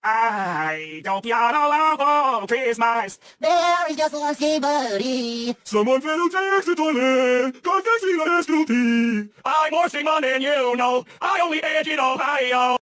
I don't piano out for Christmas. There is just one ski buddy. Someone fell down the toilet. God can see the SQP. I'm more sing than you know. I only age in Ohio.